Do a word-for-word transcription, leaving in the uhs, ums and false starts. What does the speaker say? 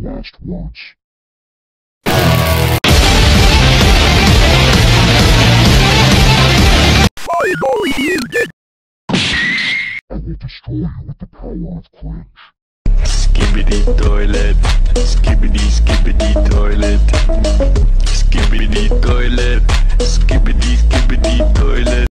last once. I will destroy you with the power of cringe. Skibbity toilet, skibbity skibbity toilet, skibbity toilet, skibbity skibbity toilet.